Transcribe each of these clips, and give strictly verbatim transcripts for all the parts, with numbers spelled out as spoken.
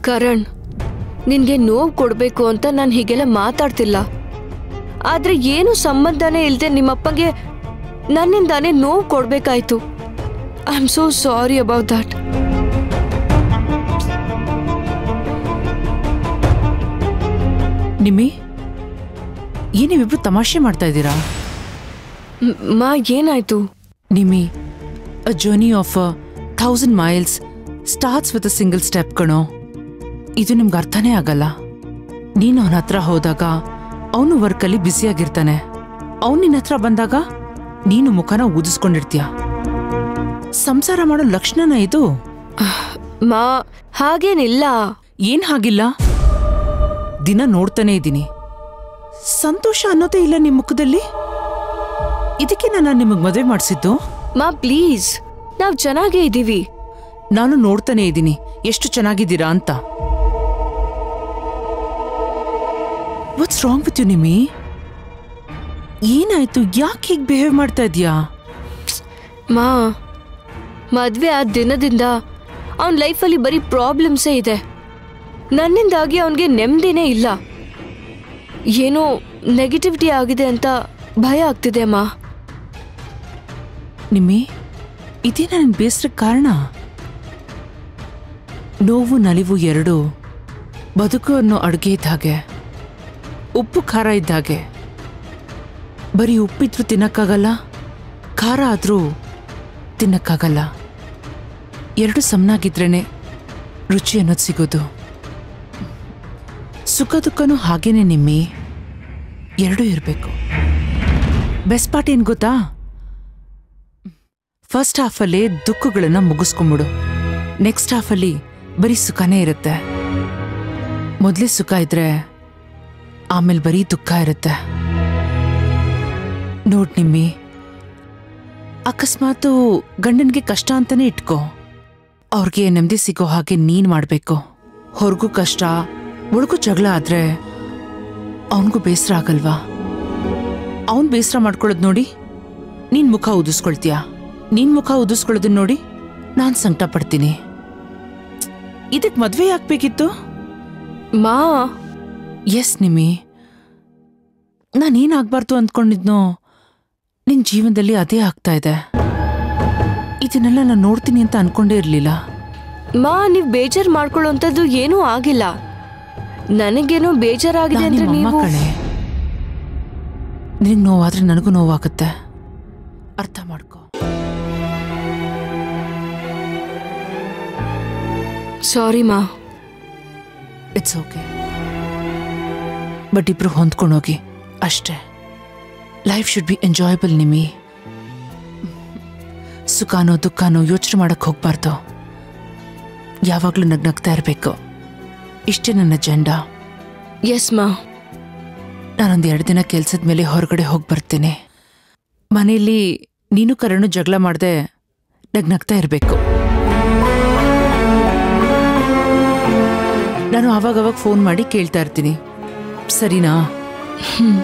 ಕರಣ್, ನಿನ್ಗೆ ನೋವು ಕೊಡ್ಬೇಕು ಅಂತ ನಾನು ಹೀಗೆಲ್ಲ ಮಾತಾಡ್ತಿಲ್ಲ. ಆದ್ರೆ ಏನು ಸಂಬಂಧನೇ ಇಲ್ಲದೆ ನಿಮ್ಮಪ್ಪಗೆ ನನ್ನಿಂದಾನೇ ನೋವು ಕೊಡ್ಬೇಕಾಯ್ತು. I am so sorry about that. Nimmi, ಏನ್ ನೀವಿಬ್ರು ತಮಾಷೆ ಮಾಡ್ತಾ ಇದ್ದೀರಾ? ಮಾ, ಏನಾಯ್ತು? Nimmi, a journey of a thousand miles starts with a single step ಕಣೋ. ಇದು ನಿಮ್ಗೆ ಅರ್ಥನೇ ಆಗಲ್ಲ. ನೀನು ಅವನ ಹತ್ರ ಹೋದಾಗ ಅವನು ವರ್ಕಲ್ಲಿ ಬ್ಯುಸಿಯಾಗಿರ್ತಾನೆ. ಅವನು ನಿನ್ನ ಹತ್ರ ಬಂದಾಗ ನೀನು ಮುಖನ ಊದಿಸ್ಕೊಂಡಿರ್ತೀಯ. ಸಂಸಾರ ಮಾಡೋ ಲಕ್ಷಣನ ಇದು? ಮಾ, ಹಾಗೇನಿಲ್ಲ. ಏನ್ ಹಾಗಿಲ್ಲ? ದಿನ ನೋಡ್ತಾನೆ ಇದ್ದೀನಿ, ಸಂತೋಷ ಅನ್ನೋದೇ ಇಲ್ಲ ನಿಮ್ ಮುಖದಲ್ಲಿ. ಇದಕ್ಕೆ ನಾನು ನಿಮಗ್ ಮದುವೆ ಮಾಡಿಸಿದ್ದು. ಮಾ ಪ್ಲೀಸ್, ನಾವ್ ಚೆನ್ನಾಗೇ ಇದ್ದೀವಿ. ನಾನು ನೋಡ್ತಾನೆ ಇದ್ದೀನಿ ಎಷ್ಟು ಚೆನ್ನಾಗಿದ್ದೀರಾ ಅಂತ. What's wrong with you Nimmi? ಏನಾಯ್ತು? ಯಾಕೆ ಹೀಗೆ ಬಿಹೇವ್ ಮಾಡ್ತಾ ಇದೀಯಾ? ಮಾ, ಮದ್ವೆ ಆದ ದಿನದಿಂದ ಅವನ ಲೈಫಲ್ಲಿ ಬರೀ ಪ್ರಾಬ್ಲಮ್ಸೇ ಇದೆ. ನನ್ನಿಂದಾಗಿ ಅವನಿಗೆ ನೆಮ್ಮದಿನೇ ಇಲ್ಲ. ಏನೋ ನೆಗೆಟಿವಿಟಿ ಆಗಿದೆ ಅಂತ ಭಯ ಆಗ್ತಿದೆ ಮಾ. ನಿಮ್ಮಿ, ಇದೇ ನನ್ನ ಬೇಸರಕ್ಕೆ ಕಾರಣ. ನೋವು ನಲಿವು ಎರಡು ಬದುಕು ಅನ್ನೋ ಅಡುಗೆ ಇದ್ದ ಹಾಗೆ, ಉಪ್ಪು ಖಾರ ಇದ್ದ ಹಾಗೆ. ಬರೀ ಉಪ್ಪಿದ್ರೂ ತಿನ್ನಕ್ಕಾಗಲ್ಲ, ಖಾರ ಆದ್ರೂ ತಿನ್ನಕ್ಕಾಗಲ್ಲ. ಎರಡು ಸಮನಾಗಿದ್ರೇನೆ ರುಚಿ ಅನ್ನೋದು ಸಿಗೋದು. ಸುಖ ದುಃಖನೂ ಹಾಗೇನೆ ನಿಮ್ಮಿ, ಎರಡೂ ಇರಬೇಕು. ಬೆಸ್ಟ್ ಪಾರ್ಟ್ ಏನ್ ಗೊತ್ತಾ? ಫಸ್ಟ್ ಹಾಫಲ್ಲಿ ದುಃಖಗಳನ್ನ ಮುಗಿಸ್ಕೊಂಬಿಡು, ನೆಕ್ಸ್ಟ್ ಹಾಫಲ್ಲಿ ಬರೀ ಸುಖನೇ ಇರುತ್ತೆ. ಮೊದಲೇ ಸುಖ ಇದ್ರೆ ಆಮೇಲೆ ಬರೀ ದುಃಖ ಇರುತ್ತೆ. ನೋಡ್ ನಿಮ್ಮಿ, ಅಕಸ್ಮಾತು ಗಂಡನ್ಗೆ ಕಷ್ಟ ಅಂತಾನೆ ಇಟ್ಕೋ, ಅವ್ರಿಗೆ ನೆಮ್ಮದಿ ಸಿಗೋ ಹಾಗೆ ನೀನ್ ಮಾಡ್ಬೇಕು. ಹೊರಗೂ ಕಷ್ಟ, ಒಳಗೂ ಜಗಳ ಆದ್ರೆ ಅವನಿಗೂ ಬೇಸರ ಆಗಲ್ವಾ? ಅವನ್ ಬೇಸರ ಮಾಡ್ಕೊಳ್ಳೋದು ನೋಡಿ ನೀನ್ ಮುಖ ಉದಿಸ್ಕೊಳ್ತೀಯ, ನೀನ್ ಮುಖ ಉದಿಸ್ಕೊಳ್ಳೋದನ್ನ ನೋಡಿ ನಾನ್ ಸಂಕಟ ಪಡ್ತೀನಿ. ಇದಕ್ ಮದ್ವೆ ಆಗ್ಬೇಕಿತ್ತು ಮಾ. ಎಸ್ ನಿಮ್ಮಿ, ನಾನೇನಾಗ್ಬಾರ್ದು ಅಂದ್ಕೊಂಡಿದ್ನೋ ನಿನ್ ಜೀವನದಲ್ಲಿ ಅದೇ ಆಗ್ತಾ ಇದೆ. ಇದನ್ನೆಲ್ಲ ನಾನು ನೋಡ್ತೀನಿ ಅಂತ ಅನ್ಕೊಂಡೇ ಇರ್ಲಿಲ್ಲ. ಮಾ, ನೀವ್ ಬೇಜಾರ್ ಮಾಡ್ಕೊಳ್ಳೋಂಥದ್ದು ಏನೂ ಆಗಿಲ್ಲ. ನನಗೇನೋ ಬೇಜಾರಾಗಿದೆ ಅಂದ್ರೆ ನೀವು ಕಣೆ, ನಿನಗೆ ನೋವಾದ್ರೆ ನನಗೂ ನೋವಾಗುತ್ತೆ, ಅರ್ಥ ಮಾಡ್ಕೋ. ಸಾರಿ ಮಾ. It's okay. ಬಟ್ ಇಬ್ರು ಹೊಂದ್ಕೊಂಡೋಗಿ ಅಷ್ಟೇ. Life should be enjoyable Nimmi. ಸುಖಾನೋ ದುಃಖನೋ ಯೋಚನೆ ಮಾಡಕ್ ಹೋಗ್ಬಾರ್ದು, ಯಾವಾಗ್ಲೂ ನಗ್ನಗ್ತಾ ಇರಬೇಕು. ಇಷ್ಟೇ ನನ್ನ ಅಜೆಂಡಾ. ಎಸ್ ಮಾ. ನಾನೊಂದು ಎರಡು ದಿನ ಕೆಲ್ಸದ ಮೇಲೆ ಹೊರಗಡೆ ಹೋಗಿ ಬರ್ತೇನೆ. ಮನೆಯಲ್ಲಿ ನೀನು ಕರಣು ಜಗಳ ಮಾಡದೆ ನಗ್ನಗ್ತಾ ಇರಬೇಕು. ನಾನು ಆವಾಗವಾಗ ಫೋನ್ ಮಾಡಿ ಕೇಳ್ತಾ ಇರ್ತೀನಿ, ಸರಿನಾ? ಹ್ಮ್.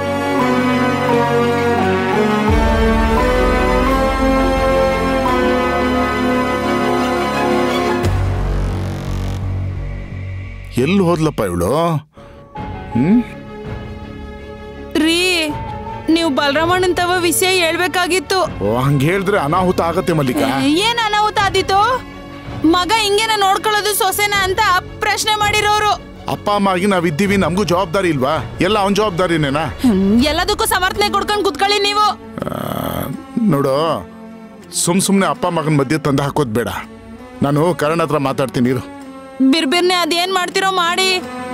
ಎಲ್ಲಿ ಹೋದ್ಲಪ್ಪ ಇವಳು? ಹ್ಮ್ ರೀ, ನೀವು ಬಲರಾಮಣ್ಣನ್ ತವ ವಿಷಯ ಹೇಳ್ಬೇಕಾಗಿತ್ತು. ಹಂಗ ಹೇಳಿದ್ರೆ ಅನಾಹುತ ಆಗತ್ತೆ ಮಲ್ಲಿಕ. ಏನ್ ಅನಾಹುತ ಆದಿತ್ತು? ಮಗ ಹಿಂಗೇನ ನೋಡ್ಕೊಳ್ಳೋದು ಸೊಸೆನ ಅಂತ ಪ್ರಶ್ನೆ ಮಾಡಿರೋರು. ಅಪ್ಪ ಅಮ್ಮಾಗಿ ನಾವಿದ್ದೀವಿ, ನಮಗೂ ಜವಾಬ್ದಾರಿ ಇಲ್ವಾ? ಎಲ್ಲ ಅವನ್ ಜವಾಬ್ದಾರಿನೇನಾ? ಎಲ್ಲದಕ್ಕೂ ಸಮರ್ಥನೆ ಕೊಡ್ಕೊಂಡು ಕುತ್ಕೊಳ್ಳಿ ನೀವು. ನೋಡು, ಸುಮ್ ಸುಮ್ನೆ ಅಪ್ಪ ಮಗನ ಮಧ್ಯೆ ತಂದು ಹಾಕೋದ್ ಬೇಡ. ನಾನು ಕರಣ್ ಹತ್ರ ಮಾತಾಡ್ತೀನಿ ಇರು. ಬಿರ್ಬಿರ್ನೆ ಅದೇನ್ ಮಾಡ್ತಿರೋ ಮಾಡಿ.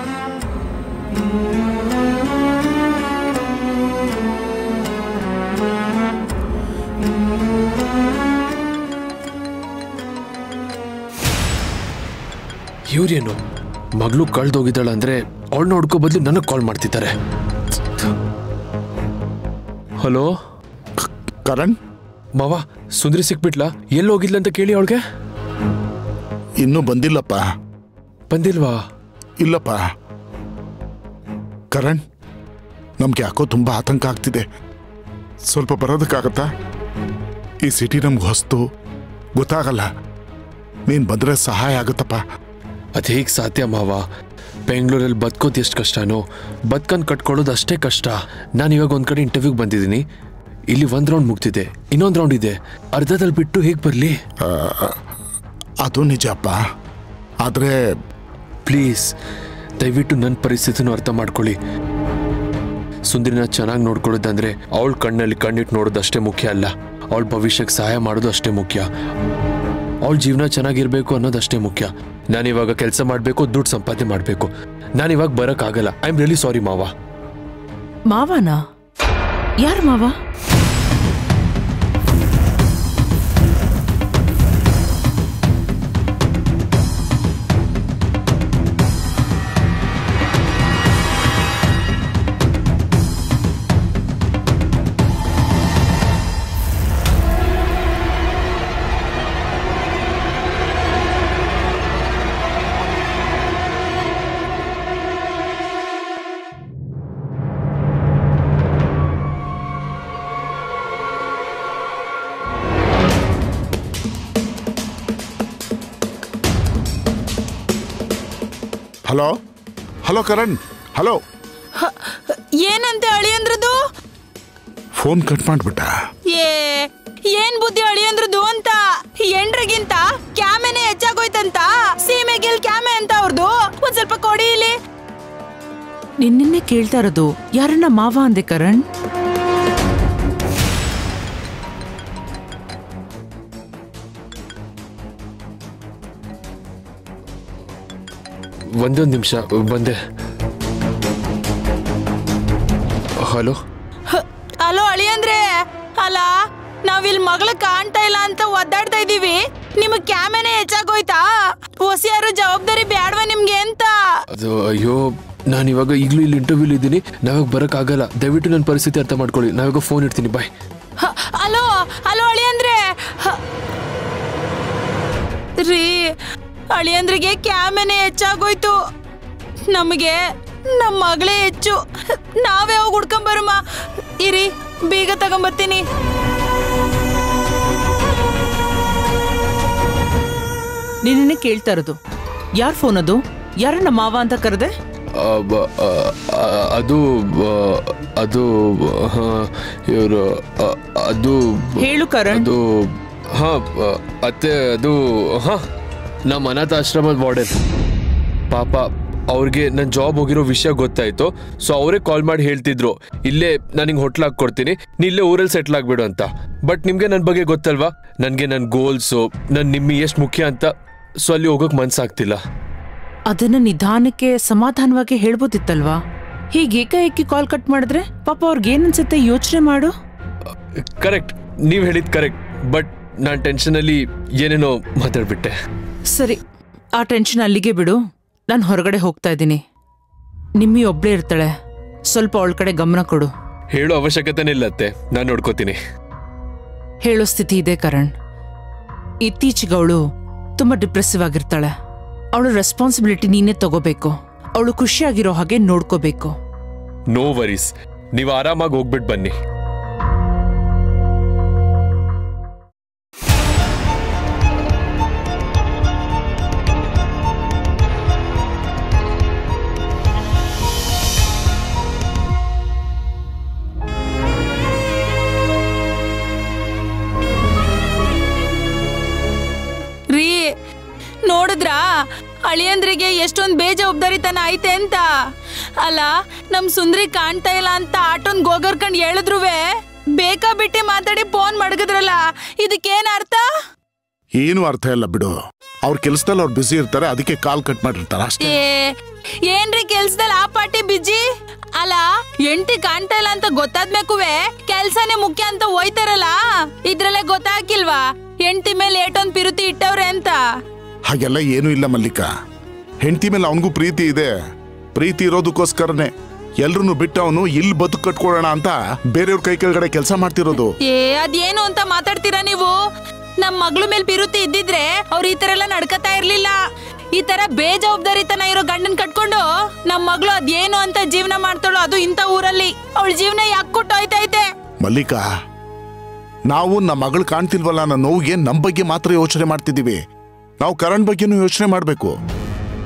ಇವ್ರೇನು ಮಗಳು ಕಳ್ದೋಗಿದ್ದಾಳ ಅಂದ್ರೆ ಅವಳು ನೋಡ್ಕೋ ಬದಲು ನನಗೆ ಕಾಲ್ ಮಾಡ್ತಿದ್ದಾರೆ. ಹಲೋ ಕರಣ್, ಮಾವ, ಸುಂದರಿ ಸಿಕ್ಬಿಟ್ಲಾ? ಎಲ್ಲಿ ಹೋಗಿದ್ಲ ಅಂತ ಕೇಳಿ ಅವಳಿಗೆ. ಇನ್ನೂ ಬಂದಿಲ್ಲಪ್ಪ. ಬಂದಿಲ್ವಾ? ಇಲ್ಲಪ್ಪ. ಕರಣ್, ನಮ್ಗೆ ಯಾಕೋ ತುಂಬಾ ಆತಂಕ ಆಗ್ತಿದೆ. ಸ್ವಲ್ಪ ಬರೋದಕ್ಕಾಗತ್ತಾ? ಈ ಸಿಟಿ ನಮ್ಗೆ ಹೊಸ್ತು, ಗೊತ್ತಾಗಲ್ಲ. ನೀನ್ ಬಂದ್ರೆ ಸಹಾಯ ಆಗುತ್ತಪ್ಪ. ಅದು ಹೇಗೆ ಸಾಧ್ಯ ಮಾವ? ಬೆಂಗಳೂರಲ್ಲಿ ಬದುಕೋದು ಎಷ್ಟು ಕಷ್ಟನೋ ಬದುಕಂದು ಕಟ್ಕೊಳ್ಳೋದು ಅಷ್ಟೇ ಕಷ್ಟ. ನಾನು ಇವಾಗ ಒಂದು ಕಡೆ ಇಂಟರ್ವ್ಯೂಗೆ ಬಂದಿದ್ದೀನಿ. ಇಲ್ಲಿ ಒಂದು ರೌಂಡ್ ಮುಗ್ದಿದೆ, ಇನ್ನೊಂದು ರೌಂಡ್ ಇದೆ. ಅರ್ಧದಲ್ಲಿ ಬಿಟ್ಟು ಹೇಗೆ ಬರಲಿ? ಅದು ನಿಜಪ್ಪ. ಆದರೆ ಪ್ಲೀಸ್ ದಯವಿಟ್ಟು ನನ್ನ ಪರಿಸ್ಥಿತಿನೂ ಅರ್ಥ ಮಾಡ್ಕೊಳ್ಳಿ. ಸುಂದರಿನ ಚೆನ್ನಾಗಿ ನೋಡ್ಕೊಳ್ಳೋದಂದ್ರೆ ಅವಳ ಕಣ್ಣಲ್ಲಿ ಕಣ್ಣಿಟ್ಟು ನೋಡೋದು ಅಷ್ಟೇ ಮುಖ್ಯ ಅಲ್ಲ, ಅವಳ ಭವಿಷ್ಯಕ್ಕೆ ಸಹಾಯ ಮಾಡೋದು ಅಷ್ಟೇ ಮುಖ್ಯ. ಅವಳ ಜೀವನ ಚೆನ್ನಾಗಿರ್ಬೇಕು ಅನ್ನೋದಷ್ಟೇ ಮುಖ್ಯ. ನಾನಿವಾಗ ಕೆಲಸ ಮಾಡಬೇಕು, ದುಡ್ಡು ಸಂಪಾದನೆ ಮಾಡಬೇಕು. ನಾನಿವಾಗ ಬರೋಕ್ಕಾಗಲ್ಲ. ಐ ಆಮ್ ರಿಯಲಿ ಸಾರಿ ಮಾವ. ಮಾವನಾ? ಯಾರು ಮಾವ? Hello hello Karan, hello. ಏನಂತೆ ಅಳಿಯಂದ್ರದು? ಫೋನ್ ಕಟ್ ಮಾಡ್ಬಿಟ್ಟ. ಏ ಏನ್ ಬುದ್ಧಿ ಅಳಿಯಂದ್ರದು ಅಂತ? ಎಂಡ್ರಿಗಿಂತ ಕ್ಯಾಮೆನೆ ಹೆಚ್ಚಾಗೋಯ್ತಂತ. ಸೀಮೆಗಿಲ್ ಕ್ಯಾಮೆ ಅಂತ ಅವ್ರದ್ದು. ಒಂದ್ ಸ್ವಲ್ಪ ಕೊಡಿ ಇಲ್ಲಿ. ನಿನ್ನೆ ಕೇಳ್ತಾ ಇರೋದು ಯಾರನ್ನ ಮಾವ ಅಂದೆ ಕರಣ್? ಒಂದೊಂದು ನಿಮಿಷ ಬಂದೆ. ಹಲೋ ಹಲೋ ಅಳಿಯಂದ್ರೆ, ಅಲ್ಲ ನಾವಿಲ್ ಮಗಳು ಕಾಣ್ತಾ ಇಲ್ಲ ಅಂತ ಒದ್ದಾಡ್ತಾ ಇದೀವಿ. ನಿಮಗ್ ಕ್ಯಾಮೆನೆ ಹೆಚ್ಚಾಗೋಯ್ತಾ? ಹೊಸಿಯಾರು ಜವಾಬ್ದಾರಿ ಬ್ಯಾಡ್ವಾ ನಿಮ್ಗೆ ಅಂತ? ಅದು ಅಯ್ಯೋ, ನಾನು ಇವಾಗ ಈಗಲೂ ಇಲ್ಲಿ ಇಂಟರ್ವ್ಯೂಲಿ ಇದ್ದೀನಿ. ನಾವಾಗ ಬರೋಕ್ಕಾಗಲ್ಲ. ದಯವಿಟ್ಟು ನನ್ನ ಪರಿಸ್ಥಿತಿ ಅರ್ಥ ಮಾಡ್ಕೊಳ್ಳಿ. ನಾವಾಗ ಫೋನ್ ಇಡ್ತೀನಿ. ಬಾಯ್. ಹಲೋ ಹಲೋ ಅಳಿಯಂದ್ರೆ. ರೀ ಅಳಿಯಂದ್ರಿಗೆ ಕ್ಯಾಮೆನೆ ಹೆಚ್ಚಾಗೋಯ್ತು. ನಮಗೆ ನಮ್ಮ ಮಗಳೇ ಹೆಚ್ಚು. ನಾವೇ ಹೋಗಿ ಹುಡ್ಕೊಂಬರಮ್ಮ. ಇರಿ, ಬೀಗ ತಗೊಂಬರ್ತೀನಿ. ನಿನ್ನೆ ಕೇಳ್ತಾ ಇರೋದು ಯಾರ್ ಫೋನ್? ಅದು ಯಾರನ್ನ ಮಾವ ಅಂತ ಕರೆದೆ? ಅದು ಅದು ಇವರು ಅದು ಹೇಳು ಕರಣ್. ಅದು ಹಾ ಅತ್ತೆ, ಅದು ಹಾ ನಮ್ಮ ಅನಾಥಾಶ್ರಮದ ವಾರ್ಡನ್. ಪಾಪ ಅವ್ರಿಗೆ ನನ್ನ ಜಾಬ್ ಹೋಗಿರೋ ವಿಷಯ ಗೊತ್ತಾಯ್ತು. ಸೊ ಅವರೇ ಕಾಲ್ ಮಾಡಿ ಹೇಳ್ತಿದ್ರು, ಇಲ್ಲೇ ನನಗೆ ಹೋಟ್ಲ್ ಹಾಕ್ಕೊಡ್ತೀನಿ, ನೀ ಇಲ್ಲೇ ಊರಲ್ಲಿ ಸೆಟ್ಲ್ ಆಗ್ಬಿಡು ಅಂತ. ಬಟ್ ನಿಮಗೆ ನನ್ನ ಬಗ್ಗೆ ಗೊತ್ತಲ್ವಾ, ನನಗೆ ನನ್ನ ಗೋಲ್ಸು, ನನ್ನ ನಿಮ್ಮಿ ಎಷ್ಟು ಮುಖ್ಯ ಅಂತ. ಸೊ ಅಲ್ಲಿ ಹೋಗೋಕೆ ಮನ್ಸಾಗ್ತಿಲ್ಲ. ಅದನ್ನ ನಿಧಾನಕ್ಕೆ ಸಮಾಧಾನವಾಗಿ ಹೇಳ್ಬೋದಿತ್ತಲ್ವಾ? ಹೀಗೆ ಏಕಾಏಕಿ ಕಾಲ್ ಕಟ್ ಮಾಡಿದ್ರೆ ಪಾಪ ಅವ್ರಿಗೆ ಏನನ್ಸುತ್ತೆ ಯೋಚನೆ ಮಾಡು. ಕರೆಕ್ಟ್, ನೀವು ಹೇಳಿದ್ ಕರೆಕ್ಟ್. ಬಟ್ ನಾನು ಟೆನ್ಷನಲ್ಲಿ ಏನೇನೋ ಮಾತಾಡ್ಬಿಟ್ಟೆ. ಸರಿ, ಆ ಟೆನ್ಷನ್ ಅಲ್ಲಿಗೆ ಬಿಡು. ನಾನು ಹೊರಗಡೆ ಹೋಗ್ತಾ ಇದ್ದೀನಿ. ನಿಮ್ಮಿ ಒಬ್ಳೇ ಇರ್ತಾಳೆ, ಸ್ವಲ್ಪ ಅವಳ ಕಡೆ ಗಮನ ಕೊಡು. ಹೇಳೋ ಅವಶ್ಯಕತೆನೇ ಇಲ್ಲತ್ತೆ, ನಾನು ನೋಡ್ಕೋತೀನಿ. ಹೇಳೋ ಸ್ಥಿತಿ ಇದೆ ಕರಣ್. ಇತ್ತೀಚೆಗೆ ಅವಳು ತುಂಬಾ ಡಿಪ್ರೆಸಿವ್ ಆಗಿರ್ತಾಳೆ. ಅವಳು ರೆಸ್ಪಾನ್ಸಿಬಿಲಿಟಿ ನೀನೇ ತಗೋಬೇಕು. ಅವಳು ಖುಷಿಯಾಗಿರೋ ಹಾಗೆ ನೋಡ್ಕೋಬೇಕು. ನೋ ವರೀಸ್, ನೀವು ಆರಾಮಾಗಿ ಹೋಗ್ಬಿಟ್ಟು ಬನ್ನಿ. ನೋಡಿದ್ರಾ ಅಳಿಯಂದ್ರಿಗೆ ಎಷ್ಟೊಂದು ಬೇಜವಾಬ್ದಾರಿತನ ಐತೆ ಅಂತ? ಅಲ್ಲ, ನಮ್ ಸುಂದ್ರಿ ಕಾಣ್ತಾ ಇಲ್ಲ ಅಂತ ಆಟೋನ್ ಗೋಗರ್ಕಂಡ್ ಹೇಳಿದ್ರುವೆ ಬೇಕಾ ಬಿಟ್ಟಿ ಮಾತಾಡಿ ಫೋನ್ ಮಡಗಿದ್ರಲ್ಲ, ಇದಕ್ಕೇನ್ ಅರ್ಥ? ಏನು ಅರ್ಥ ಇಲ್ಲ ಬಿಡು. ಅವ್ರ ಕೆಲ್ಸದಲ್ಲಿ ಅವ್ರು ಬಿಸಿ ಇರ್ತಾರೆ, ಅದಕ್ಕೆ ಕಾಲ್ ಕಟ್ ಮಾಡಿರ್ತಾರ ಅಷ್ಟೇ. ಏನ್ರಿ ಕೆಲ್ಸದಲ್ಲಿ ಆ ಪಾಟಿ ಬಿಜಿ? ಅಲ್ಲ, ಎಂಟಿ ಕಾಣ್ತಾ ಇಲ್ಲ ಅಂತ ಗೊತ್ತಾದ್ಮೇಕುವೆ ಕೆಲ್ಸನೇ ಮುಖ್ಯ ಅಂತ ಹೋಯ್ತಾರಲ್ಲ, ಇದ್ರಲ್ಲೇ ಗೊತ್ತಾಗಿಲ್ವಾ ಹೆಂಡತಿ ಮೇಲೆ ಏಟೊಂದ್ ಪಿರುತಿ ಇಟ್ಟವ್ರೆ ಅಂತ? ಹಾಗೆಲ್ಲ ಏನೂ ಇಲ್ಲ ಮಲ್ಲಿಕಾ. ಹೆಂಡತಿ ಮೇಲೆ ಅವನಿಗೂ ಪ್ರೀತಿ ಇದೆ. ಪ್ರೀತಿ ಇರೋದಕ್ಕೋಸ್ಕರನೇ ಎಲ್ರು ಬಿಟ್ಟು ಅವನು ಇಲ್ಲಿ ಬದುಕು ಕಟ್ಕೊಳ್ಳೋಣ ಅಂತ ಬೇರೆಯವ್ರ ಕೈ ಕೆಳಗಡೆ ಕೆಲಸ ಮಾಡ್ತಿರೋದು. ಏ ಅದೇನು ಅಂತ ಮಾತಾಡ್ತೀರಾ ನೀವು? ನಮ್ ಮಗಳ ಮೇಲೆ ಪಿರುತಿ ಇದ್ದಿದ್ರೆ ಅವ್ರು ಈ ತರ ಎಲ್ಲ ನಡ್ಕತಾ ಇರ್ಲಿಲ್ಲ. ಈ ತರ ಬೇಜವಾಬ್ದಾರಿತನ ಇರೋ ಗಂಡನ್ ಕಟ್ಕೊಂಡು ನಮ್ ಮಗಳು ಅದೇನು ಅಂತ ಜೀವನ ಮಾಡ್ತಾಳೋ, ಅದು ಇಂಥ ಊರಲ್ಲಿ. ಅವಳ ಜೀವನ ಯಾಕೆ ಕೊಟ್ಟೋಯ್ತೈತೆ? ಮಲ್ಲಿಕಾ, ನಾವು ನಮ್ಮ ಮಗಳು ಕಾಣ್ತಿಲ್ವಲ್ಲ ಅನ್ನೋ ನೋವಿಗೆ ನಮ್ ಬಗ್ಗೆ ಮಾತ್ರ ಯೋಚನೆ ಮಾಡ್ತಿದೀವಿ. ನಾವು ಕರಣ್ ಬಗ್ಗೆನೂ ಯೋಚನೆ ಮಾಡ್ಬೇಕು.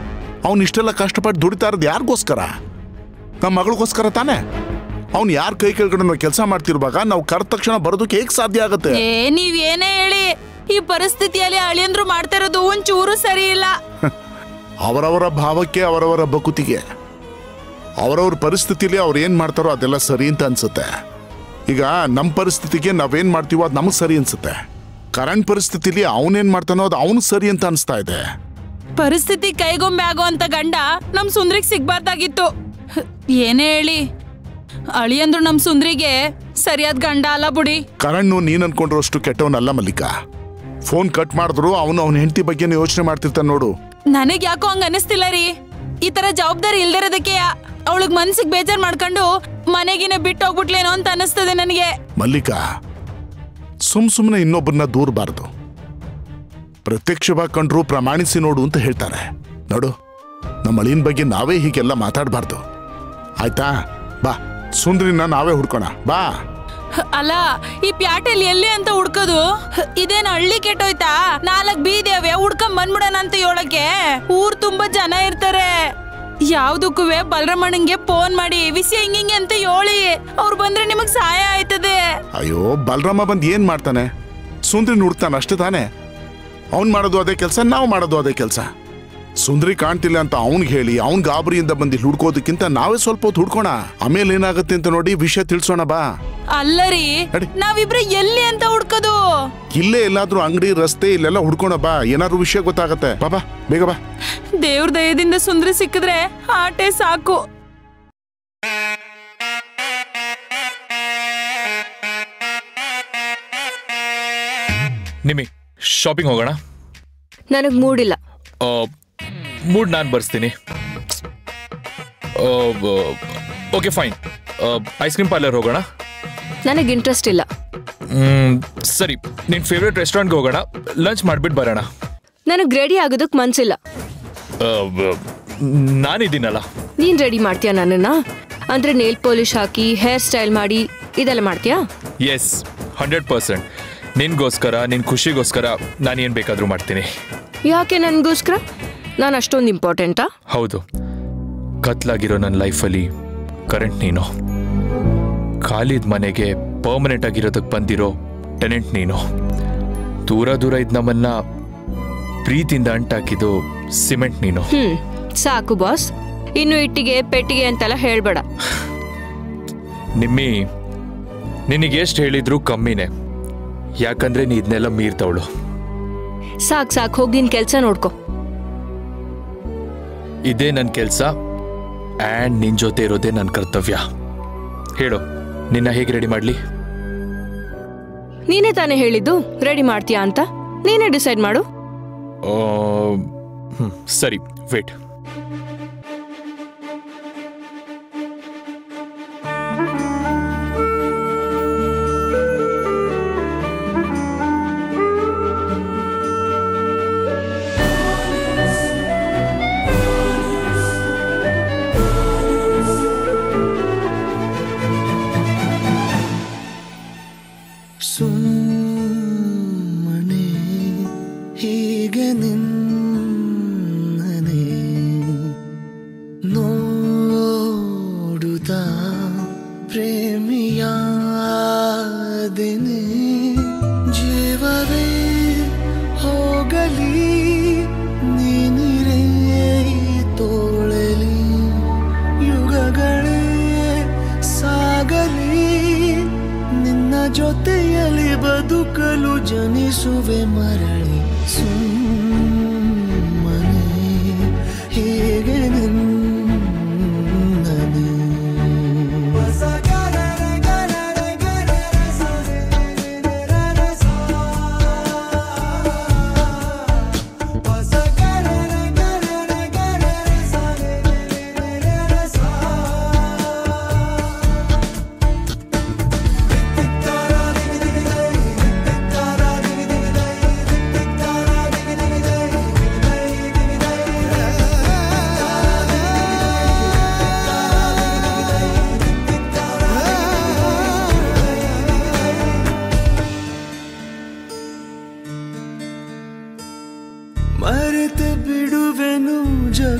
ಅವ್ನು ಇಷ್ಟೆಲ್ಲ ಕಷ್ಟಪಟ್ಟು ದುಡಿತಾ ಇರೋದು ಯಾರಿಗೋಸ್ಕರ? ನಮ್ಮ ಮಗಳಿಗೋಸ್ಕರ ತಾನೆ. ಅವ್ನು ಯಾರ ಕೈ ಕೆಳಗಡೆ ನಾವು ಕೆಲಸ ಮಾಡ್ತಿರುವಾಗ ನಾವು ಕರೆದ ತಕ್ಷಣ ಬರೋದಕ್ಕೆ ಹೇಗೆ ಸಾಧ್ಯ ಆಗುತ್ತೆ? ಏ ನೀವೇನೇ ಹೇಳಿ, ಈ ಪರಿಸ್ಥಿತಿಯಲ್ಲಿ ಅಳಿಯಂದ್ರು ಮಾಡ್ತಾ ಇರೋದು ಒಂಚೂರು ಸರಿ ಇಲ್ಲ. ಅವರವರ ಭಾವಕ್ಕೆ, ಅವರವರ ಬಕುತಿಗೆ, ಅವರವ್ರ ಪರಿಸ್ಥಿತಿಲಿ ಅವ್ರು ಏನು ಮಾಡ್ತಾರೋ ಅದೆಲ್ಲ ಸರಿ ಅಂತ ಅನ್ಸುತ್ತೆ. ಈಗ ನಮ್ಮ ಪರಿಸ್ಥಿತಿಗೆ ನಾವೇನು ಮಾಡ್ತೀವೋ ಅದು ನಮಗೆ ಸರಿ ಅನ್ಸುತ್ತೆ. ಕರೆಂಟ್ ಪರಿಸ್ಥಿತಿಲಿ ಅವನೇನು ಮಾಡ್ತಾನೋ ಅದು ಅವನಿಗೆ ಸರಿ ಅಂತ ಅನಿಸ್ತಾ ಇದೆ. ಪರಿಸ್ಥಿತಿ ಕೈಗೊಂಬೆ ಆಗೋ ಅಂತ ಗಂಡ ನಮ್ ಸುಂದ್ರಿಗೆ ಸಿಗ್ಬಾರ್ದಾಗಿತ್ತು. ಏನೇ ಹೇಳಿ, ಅಳಿಯಂದ್ರು ನಮ್ ಸುಂದ್ರಿಗೆ ಸರಿಯಾದ ಗಂಡ ಅಲ್ಲ ಬುಡಿ. ಕರಣ್ ನೀನ್ ಅನ್ಕೊಂಡ್ರು ಅಷ್ಟು ಕೆಟ್ಟವನಲ್ಲ ಮಲ್ಲಿಕಾ. ಫೋನ್ ಕಟ್ ಮಾಡಿದ್ರು ಅವನು ಅವನ ಹೆಂಡತಿ ಬಗ್ಗೆ ಯೋಚನೆ ಮಾಡ್ತಿರ್ತಾನೆ ನೋಡು. ನನಗ್ ಯಾಕೋ ಹಂಗ ಅನಿಸ್ತಿಲ್ಲ ರೀ. ಈ ತರ ಜವಾಬ್ದಾರಿ ಇಲ್ದಿರೋದಕ್ಕೆ ಅವಳಿಗೆ ಮನ್ಸಿಗೆ ಬೇಜಾರ್ ಮಾಡ್ಕೊಂಡು ಮನೆಗಿನ ಬಿಟ್ಟು ಹೋಗ್ಬಿಟ್ಲೇನೋ ಅಂತ ಅನಿಸ್ತದೆ ನನಗೆ. ಮಲ್ಲಿಕಾ, ಸುಮ್ ಸುಮ್ಮನೆ ಇನ್ನೊಬ್ಬರನ್ನ ದೂರಬಾರ್ದು. ಪ್ರತ್ಯಕ್ಷವಾಗಿ ಕಂಡ್ರು ಪ್ರಮಾಣಿಸಿ ನೋಡು ಅಂತ ಹೇಳ್ತಾರೆ. ನೋಡು, ನಮ್ಮ ಅಳಿಯನ್ ಬಗ್ಗೆ ನಾವೇ ಹೀಗೆಲ್ಲ ಮಾತಾಡಬಾರ್ದು, ಆಯ್ತಾ? ಬಾ, ಸುಂದ್ರಿನ ನಾವೇ ಹುಡ್ಕೋಣ ಬಾ. ಅಲ್ಲ, ಈ ಪ್ಯಾಟೆಲ್ ಎಲ್ಲಿ ಅಂತ ಹುಡ್ಕೋದು? ಇದೇನು ಹಳ್ಳಿ ಕೆಟ್ಟೋಯ್ತಾ? ನಾಲ್ಕ್ ಬೀದಿಯವೆ ಹುಡ್ಕೊಂಡ್ ಬಂದ್ಬಿಡೋಣ ಅಂತ ಹೇಳಕ್ಕೆ ಊರ್ ತುಂಬಾ ಜನ ಇರ್ತಾರೆ. ಯಾವ್ದಕ್ಕೂ ಬಲರಾಮಣ್ಣಂಗೆ ಫೋನ್ ಮಾಡಿ ವಿಷಯ ಹಿಂಗಿಂಗೆ ಅಂತ ಹೇಳಿ, ಅವ್ರು ಬಂದ್ರೆ ನಿಮಗ್ ಸಹಾಯ ಆಯ್ತದೆ. ಅಯ್ಯೋ, ಬಲರಾಮ ಬಂದ್ ಏನ್ ಮಾಡ್ತಾನೆ? ಸುಂದ್ರಿ ಹುಡ್ತಾನ ಅಷ್ಟೇ ತಾನೆ. ಅವ್ನ್ ಮಾಡೋದು ಅದೇ ಕೆಲಸ, ನಾವು ಮಾಡೋದು ಅದೇ ಕೆಲಸ. ಸುಂದ್ರಿ ಕಾಣ್ತಿಲ್ಲ ಅಂತ ಅವನ್ಗೆ ಹೇಳಿ ಅವ್ನ್ ಗಾಬರಿಯಿಂದ ಬಂದು ಹುಡ್ಕೋದಕ್ಕಿಂತ ನಾವೇ ಸ್ವಲ್ಪ ಹೊತ್ತು ಹುಡ್ಕೋಣ. ಆಮೇಲೆ ಏನಾಗುತ್ತೆ ಅಂತ ನೋಡಿ ವಿಷಯ ತಿಳ್ಸೋಣ ಬಾ. ಅಲ್ಲರಿ, ನಾವಿಬ್ರು ಎಲ್ಲಿ ಅಂತ ಹುಡ್ಕೋದು? ಇಲ್ಲೇ ಎಲ್ಲಾದ್ರೂ ಅಂಗಡಿ, ರಸ್ತೆ ಇಲ್ಲೆಲ್ಲ ಹುಡ್ಕೋಣ ಬಾ. ಏನಾದ್ರು ವಿಷಯ ಗೊತ್ತಾಗತ್ತೆ. ಬಾಬಾ, ಬೇಗ ಬಾ. ದೇವ್ರ ದಯದಿಂದ ಸುಂದ್ರಿ ಸಿಕ್ಕಿದ್ರೆ ಆಟೆ ಸಾಕು. ನಿಮಿ ಶಾಪಿಂಗ್ ಹೋಗೋಣ? ನನಗ್ ಮೂಡಿಲ್ಲ. ಮೂಡ್ ನಾನು ಬರ್ಸ್ತೀನಿ. Okay fine, ice cream parlour ಹೋಗೋಣ. ನನಗೆ ಇಂಟ್ರೆಸ್ಟ್ ಇಲ್ಲ. ಸರಿ, ನಿನ್ ಫೇವ್ರೆಟ್ ರೆಸ್ಟೋರೆಂಟ್ಗೆ ಹೋಗೋಣ, ಲಂಚ್ ಮಾಡ್ಬಿಟ್ಟು ಬರೋಣ. ನನಗೆ ರೆಡಿ ಆಗೋದಕ್ಕೆ ಮನ್ಸಿಲ್ಲ. ನಾನಿದ್ದೀನಲ್ಲ. ನೀನ್ ರೆಡಿ ಮಾಡ್ತೀಯಾ ನನ್ನನ್ನ? ಅಂದ್ರೆ ನೇಲ್ ಪಾಲಿಶ್ ಹಾಕಿ ಹೇರ್ ಸ್ಟೈಲ್ ಮಾಡಿ ಇದೆಲ್ಲ ಮಾಡ್ತೀಯಾ? S, hundred percent. ನಿನ್ಗೋಸ್ಕರ, ನಿನ್ ಖುಷಿಗೋಸ್ಕರ ನಾನು ಏನ್ ಬೇಕಾದ್ರೂ ಮಾಡ್ತೀನಿ. ಯಾಕೆ ನನ್ಗೋಸ್ಕರ? ನಾನು ಅಷ್ಟೊಂದು ಇಂಪಾರ್ಟೆಂಟಾ? ಹೌದು. ಕತ್ಲಾಗಿರೋ ನನ್ನ ಲೈಫಲ್ಲಿ ಕರೆಂಟ್ ನೀನು. ಖಾಲಿದ್ ಮನೆಗೆ ಪರ್ಮನೆಂಟ್ ಆಗಿರೋದಕ್ಕೆ ಬಂದಿರೋ ಟೆನೆಂಟ್ ನೀನು. ದೂರ ದೂರ ಇದ್ ನಮ್ಮನ್ನ ಪ್ರೀತಿಯಿಂದ ಅಂಟಾಕಿದ್ದು ಸಿಮೆಂಟ್ ನೀನು. ಹ್ಮ್ ಸಾಕು ಬಾಸ್, ಇನ್ನು ಇಟ್ಟಿಗೆ ಪೆಟ್ಟಿಗೆ ಅಂತೆಲ್ಲ ಹೇಳ್ಬೇಡ. ನಿಮ್ಮಿ, ನಿನಗೆ ಎಷ್ಟು ಹೇಳಿದ್ರು ಕಮ್ಮಿನೇ. ಯಾಕಂದ್ರೆ ನೀ ಇದನ್ನೆಲ್ಲ ಮೀರ್ತವಳು. ಸಾಕ್ ಸಾಕ್, ಹೋಗಿ ನಿನ್ ಕೆಲ್ಸ ನೋಡ್ಕೊ. ಇದೇ ನನ್ನ ಕೆಲಸ ಆ್ಯಂಡ್ ನಿನ್ ಜೊತೆ ಇರೋದೇ ನನ್ನ ಕರ್ತವ್ಯ. ಹೇಳು, ನಿನ್ನ ಹೇಗೆ ರೆಡಿ ಮಾಡ್ಲಿ? ನೀನೇ ತಾನೇ ಹೇಳಿದ್ದು ರೆಡಿ ಮಾಡ್ತೀಯಾ ಅಂತ. ನೀನೇ ಡಿಸೈಡ್ ಮಾಡು. ಸರಿ, ವೇಟ್. ಸುಮ್ಮನೆ ಹೀಗೆ ನಿನ್ನನೆ ನೋಡುತ್ತಾ ಪ್ರೇಮಿಯಾದೆನೆ. ಜೀವವೇ ಹೋಗಲಿ ನೀನಿರೇ ತೋಳಲಿ, ಯುಗಗಳೇ ಸಾಗಲಿ ನಿನ್ನ ಜೊತೆಯಲ್ಲಿ ಬದುಕಲು ಜನಿಸುವೆ ಮರಳಿ. ಸುಮ್ಮನೆ ಹೀಗೆ ನಿನ್ನನೆ.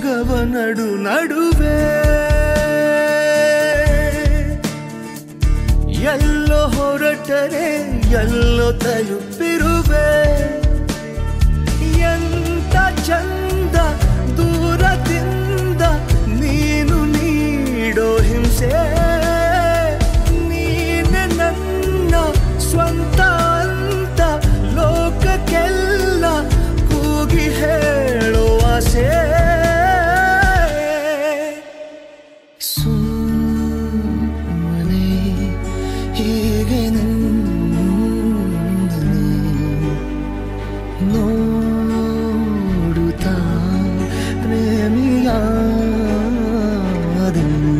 ಜಗವ ನಡು ನಡುವೆ ಎಲ್ಲೋ ಹೊರಟರೆ ಎಲ್ಲೋ ತಲುಪಿರುವೆ ಎಂತ ಚಂದ ದೂರದಿಂದ ನೀನು ನೀಡೋ ಹಿಂಸೆ ನೀನೆ ನನ್ನ ಸ್ವಂತ ಅಂತ ಲೋಕಕ್ಕೆಲ್ಲ ಕೂಗಿ ಹೇಳೋ ಆಸೆ ಸುಮ್ಮನೆ ಹೀಗೆ ನೋಡುತ್ತಾ ಪ್ರೇಮಿಯಾದೆನು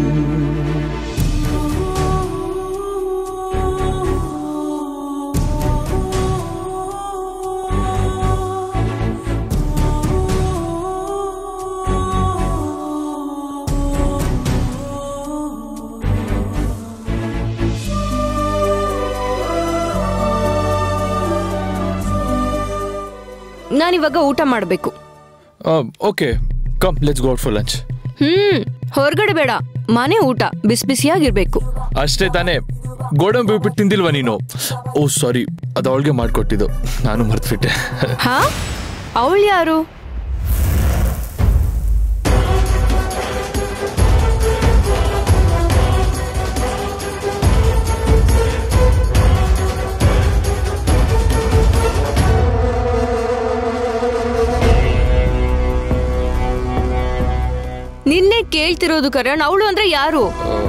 ನಾನಿವಾಗ ಊಟ ಮಾಡಬೇಕು. Okay come let's go out for lunch. ಹ್ಮ್ ಹೊರಗಡೆ ಬೇಡ, ಮನೆ ಊಟ ಬಿಸಿ ಬಿಸಿಯಾಗಿರ್ಬೇಕು. ಅಷ್ಟೇ ತಾನೇ, ಗೋಡಂಬಿ ಉಪ್ಪಿಟ್ಟು ತಿಂದಿಲ್ವಾ ನೀನು? ಓ ಸಾರಿ, ಅದು ಅವಳಿಗೆ ಮಾಡ್ಕೊಟ್ಟಿದ್ದು, ನಾನು ಮರ್ತ್ಬಿಟ್ಟೆ. ಹಾ, ಅವಳು ಯಾರು? ನಿನ್ನೆ ಕೇಳ್ತಿರೋದು ಕರಣ್, ಅವಳು ಅಂದ್ರೆ ಯಾರು?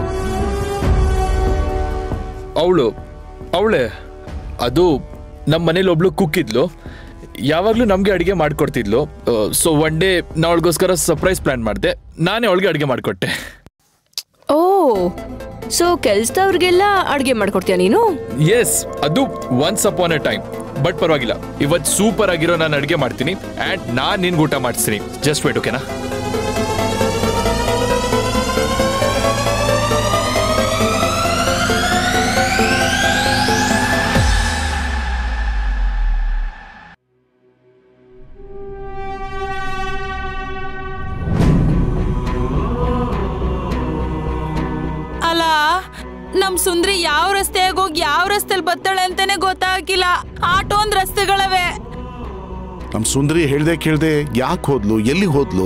ಅವಳು ಅವಳೇ ಅದು ನಮ್ಮ ಮನೇಲಿ ಒಬ್ಳು ಕುಕ್ ಇದ್ಲು, ಯಾವಾಗಲೂ ನಮಗೆ ಅಡುಗೆ ಮಾಡ್ಕೊಡ್ತಿದ್ಲು. ಸೊ ಒನ್ ಡೇ ನಾ ಅವಳಿಗೋಸ್ಕರ ಸರ್ಪ್ರೈಸ್ ಪ್ಲಾನ್ ಮಾಡಿದೆ, ನಾನೇ ಅವಳಿಗೆ ಅಡುಗೆ ಮಾಡಿಕೊಟ್ಟೆ. ಓ, ಸೊ ಕೆಲ್ಸದವ್ರಿಗೆಲ್ಲ ಅಡುಗೆ ಮಾಡ್ಕೊಡ್ತೀಯ ನೀನು? ಎಸ್, ಅದು once upon a time. But ಪರವಾಗಿಲ್ಲ, ಇವತ್ತು ಸೂಪರ್ ಆಗಿರೋ ನಾನು ಅಡುಗೆ ಮಾಡ್ತೀನಿ ಆ್ಯಂಡ್ ನಾನು ನಿನ್ಗೆ ಊಟ ಮಾಡಿಸ್ತೀನಿ. ಜಸ್ಟ್ ವೇಟ್, ಓಕೆನಾ? ನಮ್ ಸುಂದ್ರಿ ಯಾವ ರಸ್ತೆಯಾಗ ಹೋಗಿ ಯಾವ ರಸ್ತೆಲಿ ಬತ್ತಾಳೆ ಅಂತಾನೆ ಗೊತ್ತಾಗಿಲ್ಲ. ಆಟೋ ಒಂದ್ ರಸ್ತೆಗಳವೆ. ನಮ್ ಸುಂದರಿ ಹೇಳ್ದೆ ಕೇಳ್ದೆ ಯಾಕೆ ಹೋದ್ಲು, ಎಲ್ಲಿಗೆ ಹೋದ್ಲು?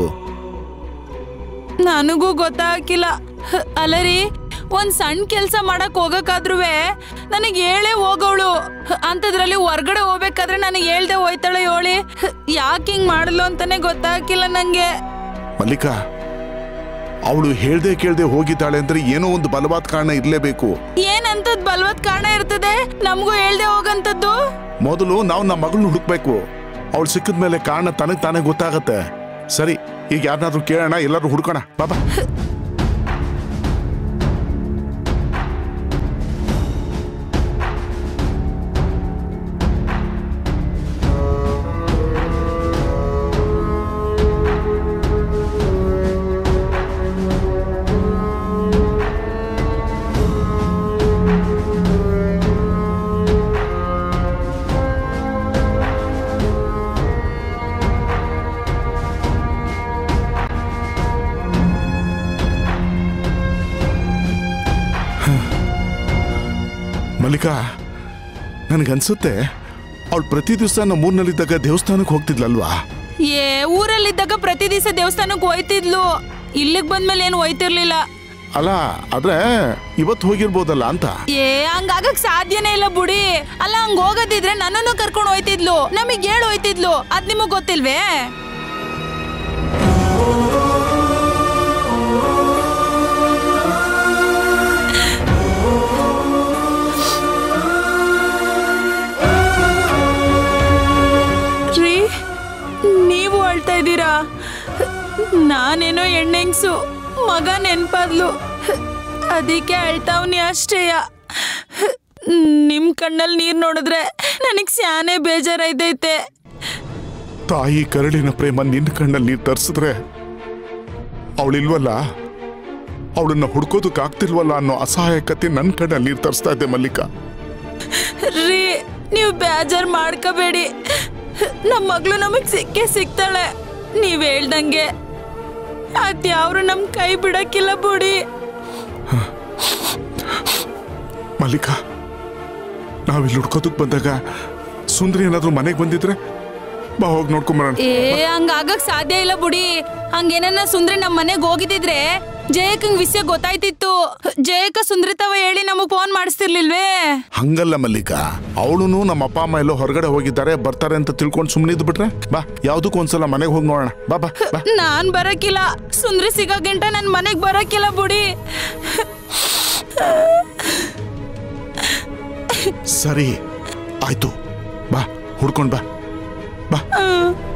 ನನಗೂ ಗೊತ್ತಾಗಿಲ್ಲ. ಅಲ್ಲರಿ, ಒಂದ್ ಸಣ್ಣ ಕೆಲ್ಸ ಮಾಡಕ್ ಹೋಗಕ್ಕಾದ್ರುವೆ ನನಗೆ ಹೇಳೇ ಹೋಗೋಳು, ಅಂತದ್ರಲ್ಲಿ ಹೊರ್ಗಡೆ ಹೋಗ್ಬೇಕಾದ್ರೆ ನನಗೆ ಹೇಳ್ದೆ ಹೋಯ್ತಾಳೆ ಹೇಳಿ. ಯಾಕೆ ಹಿಂಗ್ ಮಾಡಲು ಅಂತಾನೆ ಗೊತ್ತಾಗಿಲ್ಲ ನಂಗೆ. ಮಲ್ಲಿಕಾ, ಅವಳು ಹೇಳ್ದೆ ಕೇಳ್ದೆ ಹೋಗಿದ್ದಾಳೆ ಅಂದ್ರೆ ಏನೋ ಒಂದು ಬಲವಾದ ಕಾರಣ ಇರ್ಲೇಬೇಕು. ಏನಂತದ್ ಬಲವಾದ ಕಾರಣ ಇರ್ತದೆ ನಮಗೂ ಹೇಳ್ದೆ ಹೋಗಂತದ್ದು? ಮೊದಲು ನಾವು ನಮ್ಮ ಮಗಳನ್ನ ಹುಡುಕ್ಬೇಕು. ಅವಳು ಸಿಕ್ಕಿದ ಮೇಲೆ ಕಾರಣ ತನಗ್ ತಾನೇ ಗೊತ್ತಾಗತ್ತೆ. ಸರಿ, ಈಗ ಯಾರನ್ನಾದ್ರೂ ಕೇಳೋಣ, ಎಲ್ಲರೂ ಹುಡ್ಕೋಣ, ಬಾಬಾ. ಮಲ್ಲಿಕಾ, ನನಗನ್ಸುತ್ತೆ ಅವಳು ಪ್ರತಿ ದಿವಸ ನಮ್ಮ ಊರಿನಲ್ಲಿದ್ದಾಗ ದೇವಸ್ಥಾನಕ್ಕೆ ಹೋಗ್ತಿದ್ಲಲ್ವಾ? ಏ, ಊರಲ್ಲಿದ್ದಾಗ ಪ್ರತಿ ದಿವಸ ದೇವಸ್ಥಾನಕ್ಕೆ ಹೋಯ್ತಿದ್ಲು, ಇಲ್ಲಿಗೆ ಬಂದ್ಮೇಲೆ ಏನು ಹೋಯ್ತಿರ್ಲಿಲ್ಲ. ಅಲ್ಲ, ಆದ್ರೆ ಇವತ್ತು ಹೋಗಿರ್ಬೋದಲ್ಲ ಅಂತ. ಏ, ಹಂಗಾಗಕ್ ಸಾಧ್ಯನೇ ಇಲ್ಲ ಬುಡಿ. ಅಲ್ಲ, ಹಂಗ ಹೋಗೋದಿದ್ರೆ ನನ್ನನ್ನು ಕರ್ಕೊಂಡು ಹೋಯ್ತಿದ್ಲು, ನಮಗ್ ಹೇಳಿ ಹೋಯ್ತಿದ್ಲು. ಅದ್ ನಿಮಗ್ ಗೊತ್ತಿಲ್ವೇ? ನೀವು ಅಳ್ತಾ ಇದ್ದೀರಾ? ನಾನೇನೋ ಹೆಣ್ಣೆಂಗ್ಸು, ಮಗ ನೆನ್ಪಾದ್ಲು, ಅದಕ್ಕೆ ಅಳ್ತಾವ್ನಿ ಅಷ್ಟೇಯ. ನಿಮ್ ಕಣ್ಣಲ್ಲಿ ನೀರ್ ನೋಡಿದ್ರೆ ನನಗ್ ಸ್ಯಾನೆ ಬೇಜಾರೈತೈತೆ. ತಾಯಿ ಕರಳಿನ ಪ್ರೇಮ ನಿನ್ನ ಕಣ್ಣಲ್ಲಿ ನೀರು ತರಿಸಿದ್ರೆ ಅವಳಿಲ್ವಲ್ಲ, ಅವಳನ್ನ ಹುಡ್ಕೋದಕ್ಕಾಗ್ತಿಲ್ವಲ್ಲ ಅನ್ನೋ ಅಸಹಾಯಕತೆ ನನ್ನ ಕಣ್ಣಲ್ಲಿ ನೀರು ತರಿಸ್ತಾ ಇದ್ದೆ ಮಲ್ಲಿಕಾ. ರೀ, ನೀವು ಬೇಜಾರ್ ಮಾಡ್ಕೋಬೇಡಿ, ನಮ್ಮ ಮಗಳು ನಮಗ್ ಸಿಕ್ಕೇ ಸಿಗ್ತಾಳೆ. ನೀವ್ ಹೇಳ್ದಂಗೆ ಅದ್ಯಾವ್ರು ನಮ್ ಕೈ ಬಿಡಕ್ಕಿಲ್ಲ ಬುಡಿ. ಮಲ್ಲಿಕಾ, ನಾವಿಲ್ಲಿ ಹುಡ್ಕೋದಕ್ ಬಂದಾಗ ಸುಂದ್ರಿ ಏನಾದ್ರೂ ಮನೆಗೆ ಬಂದಿದ್ರೆ ಬಾ ಹೋಗಿ ನೋಡ್ಕೊಂಬರೋಣ. ಏ ಹಂಗಾಗಕ್ ಸಾಧ್ಯ ಇಲ್ಲ ಬುಡಿ. ಹಂಗೇನ ಸುಂದ್ರಿ ನಮ್ ಮನೆಗ್ ಹೋಗಿದ್ದಿದ್ರೆ ಜಯಕ್ಕಂಗ್ ವಿಷಯ ಗೊತ್ತಾಯ್ತಿತ್ತು. ಜಯಕ್ಕ ಸುಂದ್ರಿ ತವ ಹೇಳಿ ನಮಗ್ ಫೋನ್ ಮಾಡಿಸ್ತಿರ್ಲಿಲ್ವೇ? ಹಂಗಲ್ಲ ಮಲ್ಲಿಕಾ, ಅವಳು ನಮ್ಮ ಅಪ್ಪ ಅಮ್ಮ ಎಲ್ಲೋ ಹೊರಗಡೆ ಹೋಗಿದ್ದಾರೆ, ಬರ್ತಾರೆ ಅಂತ ತಿಳ್ಕೊಂಡು ಸುಮ್ಮನೆ ಇದ್ ಬಿಟ್ರೆ ಬಾ, ಯಾವ್ದಕ್ಕೂ ಒಂದ್ಸಲ ಮನೆಗೆ ಹೋಗಿ ನೋಡೋಣ. ಬಾ ಬಾ ಬಾ. ನಾನ್ ಬರಕಿಲ್ಲ, ಸುಂದ್ರಿ ಸಿಗೋ ಗಂಟ ನನ್ ಮನೆಗ್ ಬರಕಿಲ್ಲ ಬುಡಿ. ಸರಿ ಆಯ್ತು, ಬಾ ಹುಡ್ಕೊಂಡ್ ಬಾ ಬಾ.